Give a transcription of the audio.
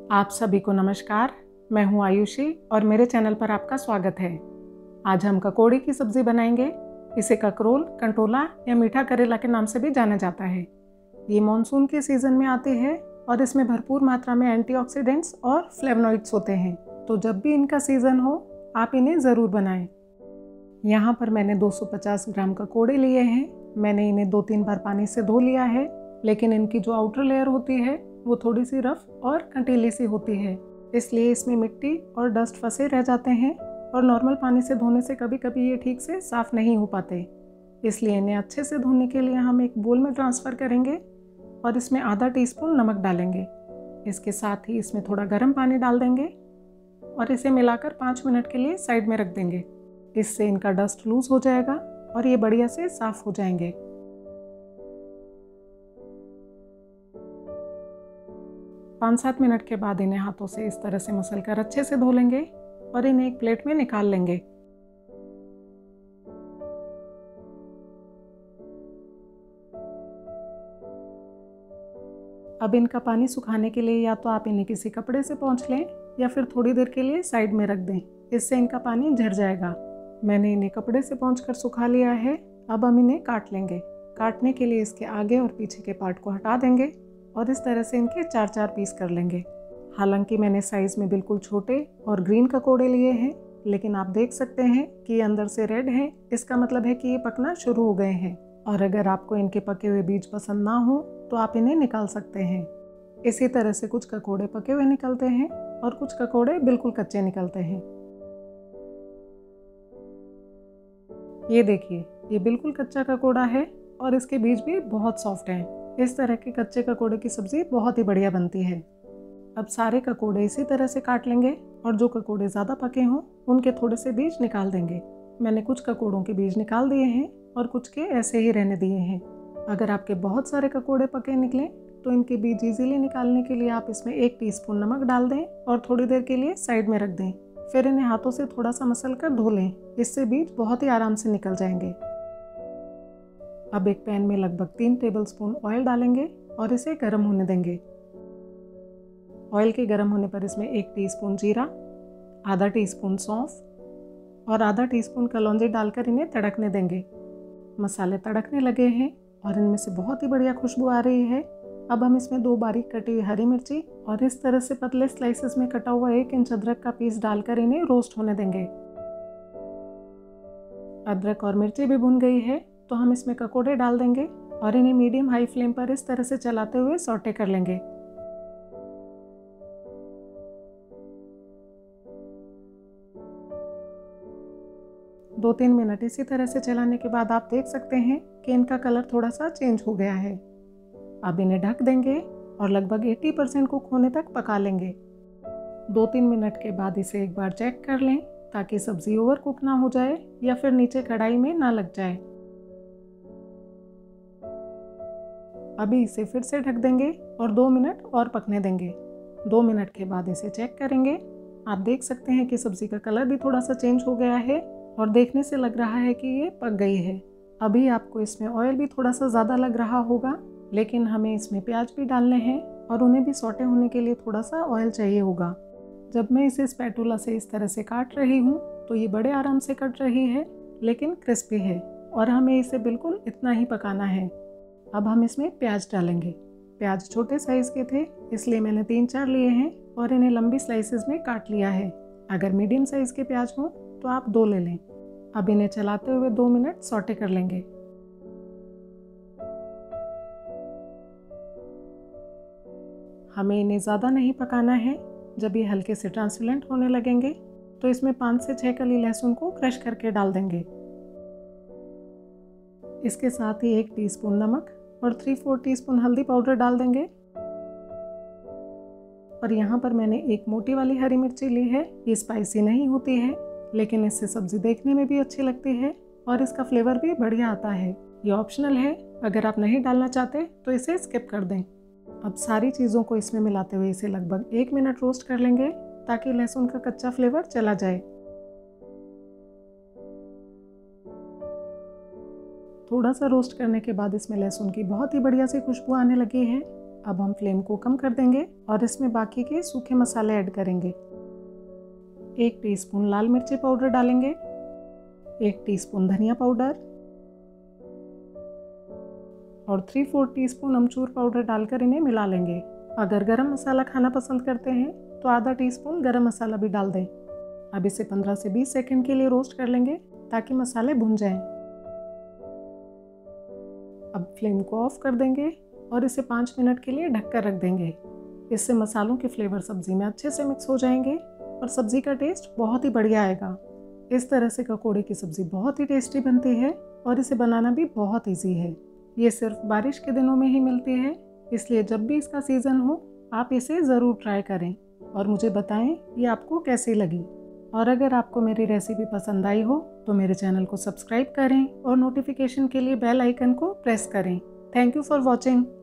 आप सभी को नमस्कार। मैं हूं आयुषी और मेरे चैनल पर आपका स्वागत है। आज हम ककोड़ी की सब्जी बनाएंगे। इसे ककरोल, कंटोला या मीठा करेला के नाम से भी जाना जाता है। ये मॉनसून के सीजन में आती है और इसमें भरपूर मात्रा में एंटीऑक्सीडेंट्स और फ्लेवोनॉइड्स होते हैं। तो जब भी इनका सीजन हो आप इन्हें ज़रूर बनाएं। यहाँ पर मैंने 250 ग्राम ककोड़े लिए हैं। मैंने इन्हें 2-3 बार पानी से धो लिया है, लेकिन इनकी जो आउटर लेयर होती है वो थोड़ी सी रफ और कंटीली सी होती है, इसलिए इसमें मिट्टी और डस्ट फंसे रह जाते हैं और नॉर्मल पानी से धोने से कभी कभी ये ठीक से साफ़ नहीं हो पाते। इसलिए इन्हें अच्छे से धोने के लिए हम एक बोल में ट्रांसफ़र करेंगे और इसमें आधा टीस्पून नमक डालेंगे। इसके साथ ही इसमें थोड़ा गर्म पानी डाल देंगे और इसे मिलाकर 5 मिनट के लिए साइड में रख देंगे। इससे इनका डस्ट लूज़ हो जाएगा और ये बढ़िया से साफ़ हो जाएंगे। 5-7 मिनट के बाद इन्हें हाथों से इस तरह से मसल कर अच्छे से धो लेंगे और इन्हें एक प्लेट में निकाल लेंगे। अब इनका पानी सुखाने के लिए या तो आप इन्हें किसी कपड़े से पोंछ लें या फिर थोड़ी देर के लिए साइड में रख दें। इससे इनका पानी झड़ जाएगा। मैंने इन्हें कपड़े से पोंछ कर सुखा लिया है। अब हम इन्हें काट लेंगे। काटने के लिए इसके आगे और पीछे के पार्ट को हटा देंगे और इस तरह से इनके 4-4 पीस कर लेंगे। हालांकि मैंने साइज़ में बिल्कुल छोटे और ग्रीन ककोड़े लिए हैं, लेकिन आप देख सकते हैं कि ये अंदर से रेड हैं। इसका मतलब है कि ये पकना शुरू हो गए हैं। और अगर आपको इनके पके हुए बीज पसंद ना हो तो आप इन्हें निकाल सकते हैं। इसी तरह से कुछ ककोड़े पके हुए निकलते हैं और कुछ ककोड़े बिल्कुल कच्चे निकलते हैं। ये देखिए, ये बिल्कुल कच्चा ककोड़ा है और इसके बीज भी बहुत सॉफ्ट हैं। इस तरह के कच्चे ककोड़े की सब्ज़ी बहुत ही बढ़िया बनती है। अब सारे ककोड़े इसी तरह से काट लेंगे और जो ककोड़े ज़्यादा पके हों उनके थोड़े से बीज निकाल देंगे। मैंने कुछ ककोड़ों के बीज निकाल दिए हैं और कुछ के ऐसे ही रहने दिए हैं। अगर आपके बहुत सारे ककोड़े पके निकलें तो इनके बीज इजीली निकालने के लिए आप इसमें 1 टीस्पून नमक डाल दें और थोड़ी देर के लिए साइड में रख दें। फिर इन्हें हाथों से थोड़ा सा मसल कर धो लें। इससे बीज बहुत ही आराम से निकल जाएंगे। अब एक पैन में लगभग 3 टेबलस्पून ऑयल डालेंगे और इसे गर्म होने देंगे। ऑयल के गर्म होने पर इसमें 1 टीस्पून जीरा, आधा टीस्पून सौंफ और आधा टीस्पून कलौंजी डालकर इन्हें तड़कने देंगे। मसाले तड़कने लगे हैं और इनमें से बहुत ही बढ़िया खुशबू आ रही है। अब हम इसमें 2 बारीक कटी हुई हरी मिर्ची और इस तरह से पतले स्लाइसेस में कटा हुआ 1 इंच अदरक का पीस डालकर इन्हें रोस्ट होने देंगे। अदरक और मिर्ची भी भुन गई है तो हम इसमें ककोड़े डाल देंगे और इन्हें मीडियम हाई फ्लेम पर इस तरह से चलाते हुए सौटे कर लेंगे। दो 3 मिनट इसी तरह से चलाने के बाद आप देख सकते हैं कि इनका कलर थोड़ा सा चेंज हो गया है। अब इन्हें ढक देंगे और लगभग 80% कुक होने तक पका लेंगे। 2-3 मिनट के बाद इसे एक बार चेक कर लें ताकि सब्ज़ी ओवर कुक ना हो जाए या फिर नीचे कढ़ाई में ना लग जाए। अभी इसे फिर से ढक देंगे और 2 मिनट और पकने देंगे। 2 मिनट के बाद इसे चेक करेंगे। आप देख सकते हैं कि सब्ज़ी का कलर भी थोड़ा सा चेंज हो गया है और देखने से लग रहा है कि ये पक गई है। अभी आपको इसमें ऑयल भी थोड़ा सा ज़्यादा लग रहा होगा, लेकिन हमें इसमें प्याज भी डालने हैं और उन्हें भी सौटे होने के लिए थोड़ा सा ऑयल चाहिए होगा। जब मैं इसे स्पैटुला से इस तरह से काट रही हूँ तो ये बड़े आराम से कट रही है, लेकिन क्रिस्पी है और हमें इसे बिल्कुल इतना ही पकाना है। अब हम इसमें प्याज डालेंगे। प्याज छोटे साइज़ के थे, इसलिए मैंने 3-4 लिए हैं और इन्हें लंबी स्लाइसेस में काट लिया है। अगर मीडियम साइज़ के प्याज हों तो आप 2 ले लें। अब इन्हें चलाते हुए 2 मिनट सौटे कर लेंगे। हमें इन्हें ज़्यादा नहीं पकाना है। जब ये हल्के से ट्रांसपेरेंट होने लगेंगे तो इसमें 5 से 6 कली लहसुन को क्रश करके डाल देंगे। इसके साथ ही 1 टीस्पून नमक और 3/4 टीस्पून हल्दी पाउडर डाल देंगे। और यहाँ पर मैंने एक मोटी वाली हरी मिर्ची ली है। ये स्पाइसी नहीं होती है, लेकिन इससे सब्ज़ी देखने में भी अच्छी लगती है और इसका फ्लेवर भी बढ़िया आता है। ये ऑप्शनल है, अगर आप नहीं डालना चाहते तो इसे स्किप कर दें। अब सारी चीज़ों को इसमें मिलाते हुए इसे लगभग 1 मिनट रोस्ट कर लेंगे ताकि लहसुन का कच्चा फ्लेवर चला जाए। थोड़ा सा रोस्ट करने के बाद इसमें लहसुन की बहुत ही बढ़िया सी खुशबू आने लगी है अब हम फ्लेम को कम कर देंगे और इसमें बाकी के सूखे मसाले ऐड करेंगे। 1 टीस्पून लाल मिर्ची पाउडर डालेंगे, 1 टीस्पून धनिया पाउडर और 3/4 टीस्पून अमचूर पाउडर डालकर इन्हें मिला लेंगे। अगर गरम मसाला खाना पसंद करते हैं तो आधा टीस्पून गरम मसाला भी डाल दें। अब इसे 15 से 20 सेकंड के लिए रोस्ट कर लेंगे ताकि मसाले भुन जाएं। अब फ्लेम को ऑफ कर देंगे और इसे 5 मिनट के लिए ढककर रख देंगे। इससे मसालों के फ्लेवर सब्जी में अच्छे से मिक्स हो जाएंगे और सब्जी का टेस्ट बहुत ही बढ़िया आएगा। इस तरह से ककोड़े की सब्जी बहुत ही टेस्टी बनती है और इसे बनाना भी बहुत ईजी है। ये सिर्फ बारिश के दिनों में ही मिलती है, इसलिए जब भी इसका सीज़न हो आप इसे ज़रूर ट्राई करें और मुझे बताएं ये आपको कैसी लगी। और अगर आपको मेरी रेसिपी पसंद आई हो तो मेरे चैनल को सब्सक्राइब करें और नोटिफिकेशन के लिए बेल आइकन को प्रेस करें। Thank you for watching.